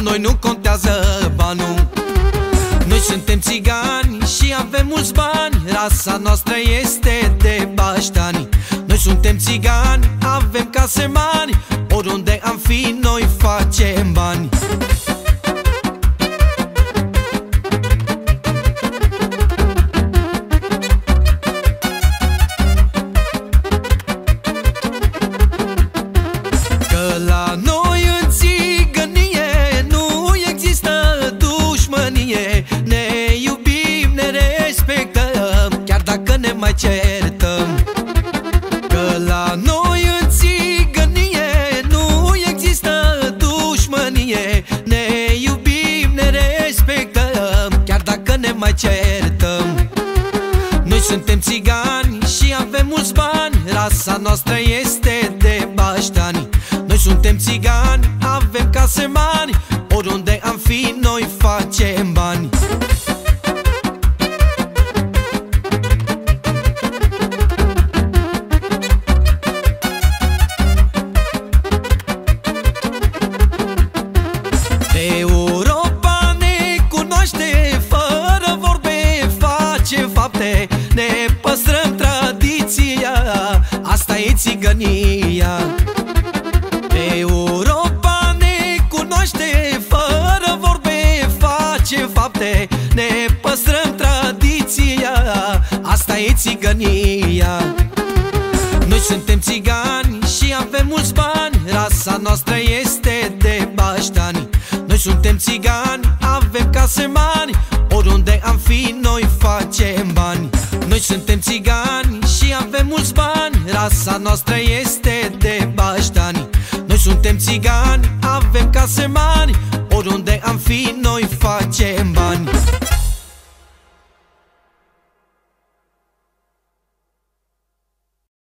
noi nu contează banul. Noi suntem țigani și avem mulți bani, rasa noastră este de baștani. Noi suntem țigani, avem case mari, oriunde am fi noi facem bani. Că la noi în țigănie nu există dușmănie, ne iubim, ne respectăm, chiar dacă ne mai certăm. Că la noi în țigănie nu există dușmănie, ne iubim, ne respectăm, chiar dacă ne mai certăm. Noi suntem țigani și avem mulți bani, rasa noastră este de baștani. Noi suntem țigani, avem case mari, oriunde am fi noi facem bani. Europa ne cunoaște, fără vorbe face fapte. Ne păstrăm tradiția, asta e țigănia. Europa ne cunoaște, fără vorbe face fapte. Ne păstrăm tradiția, asta e țigănia. Noi suntem țigani și avem mulți bani, rasa noastră este de baștani. Noi suntem țigani, avem case mari, oriunde am fi noi facem bani. Noi suntem țigani și avem mulți bani, rasa noastră este de baștani. Noi suntem țigani, avem case mari, oriunde am fi noi facem bani.